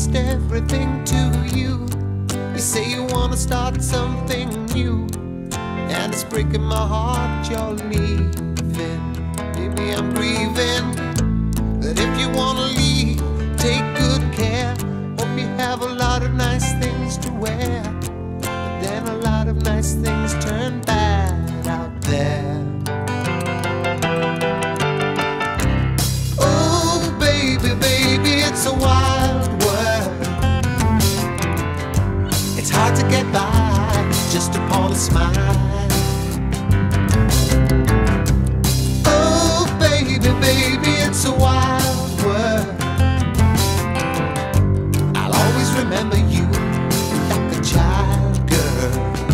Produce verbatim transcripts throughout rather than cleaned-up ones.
lost everything to you. You say you wanna start something new, and it's breaking my heart you're leaving. Baby, I'm grieving. But if you wanna leave, take good care. Hope you have a lot of nice things to wear, but then a lot of nice things turn bad out there. Oh baby, baby, it's a wild world. It's hard to get by just upon a smile. Oh baby, baby, it's a wild world. I'll always remember you like a child, girl.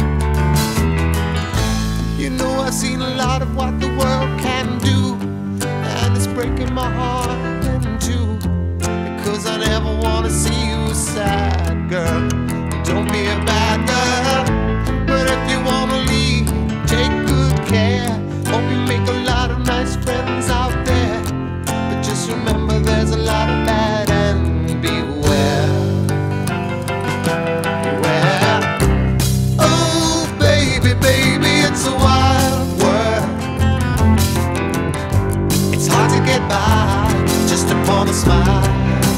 You know I've seen a lot of what the world can do, and it's breaking my heart in two, because I never wanna see you sad, girl. Don't be a bad girl. But if you wanna leave, take good care. Hope you make a lot of nice friends out there, but just remember there's a lot of bad, and beware. Beware. Oh baby, baby, it's a wild world. It's hard to get by just upon a smile.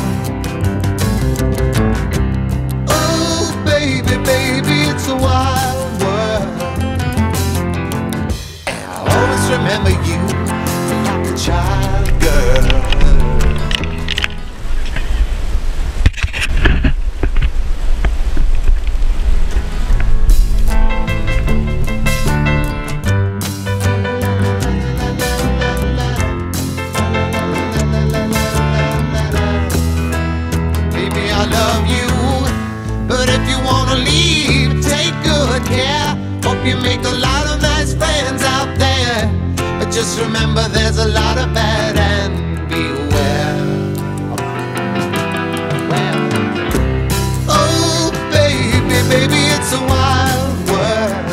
Baby, baby, it's a wild world, and I'll always remember you like a child, girl. Baby, I love you. But if you wanna leave, take good care. Hope you make a lot of nice friends out there, but just remember there's a lot of bad, and beware. Well, oh baby, baby, it's a wild world.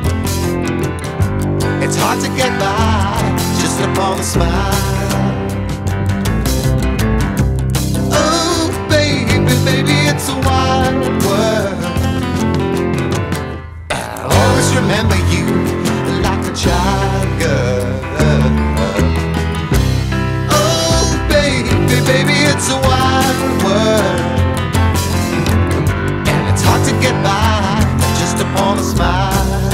It's hard to get by just upon a smile. Oh baby, baby, it's a wild world. I'll always remember you like a child, girl. Oh baby, baby, it's a wild world, and it's hard to get by just upon a smile.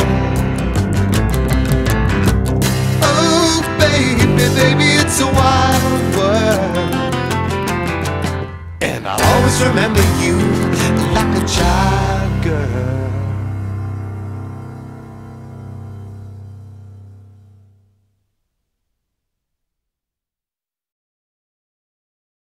Oh baby, baby, it's a wild world, and I'll always remember you like a child, girl.